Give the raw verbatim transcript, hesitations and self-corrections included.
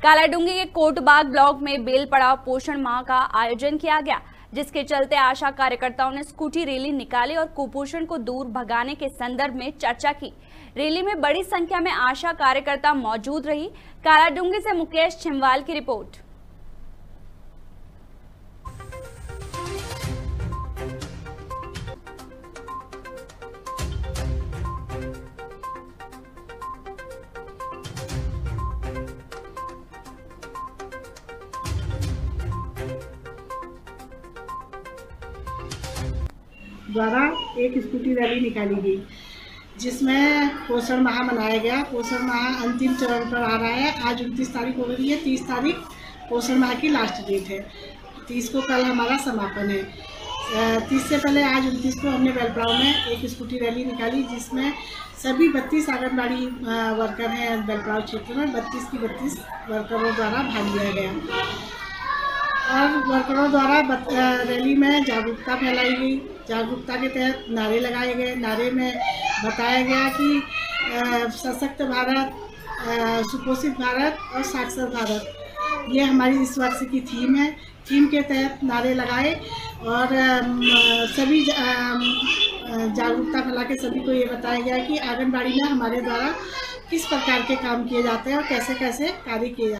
कालाडूंगी के कोटबाग ब्लॉक में बेल पड़ाव पोषण माह का आयोजन किया गया, जिसके चलते आशा कार्यकर्ताओं ने स्कूटी रैली निकाली और कुपोषण को दूर भगाने के संदर्भ में चर्चा की। रैली में बड़ी संख्या में आशा कार्यकर्ता मौजूद रही। कालाडूंगी से मुकेश छिमवाल की रिपोर्ट। द्वारा एक स्कूटी रैली निकाली गई, जिसमें पोषण माह मनाया गया। पोषण माह अंतिम चरण पर आ रहा है। आज उनतीस तारीख हो गई है, तीस तारीख पोषण माह की लास्ट डेट है। तीस को कल हमारा समापन है। तीस से पहले आज उनतीस को हमने बेलपड़ाव में एक स्कूटी रैली निकाली, जिसमें सभी बत्तीस आंगनबाड़ी वर्कर हैं बेलपड़ाव क्षेत्र में। बत्तीस की बत्तीस वर्करों द्वारा भाग लिया गया और वर्करों द्वारा रैली में जागरूकता फैलाई गई। जागरूकता के तहत नारे लगाए गए। नारे में बताया गया कि सशक्त भारत, सुपोषित भारत और साक्षर भारत, ये हमारी इस वर्ष की थीम है। थीम के तहत नारे लगाए और सभी जागरूकता फैला के सभी को ये बताया गया कि आंगनबाड़ी में हमारे द्वारा किस प्रकार के काम किए जाते हैं और कैसे कैसे कार्य किए जाते हैं।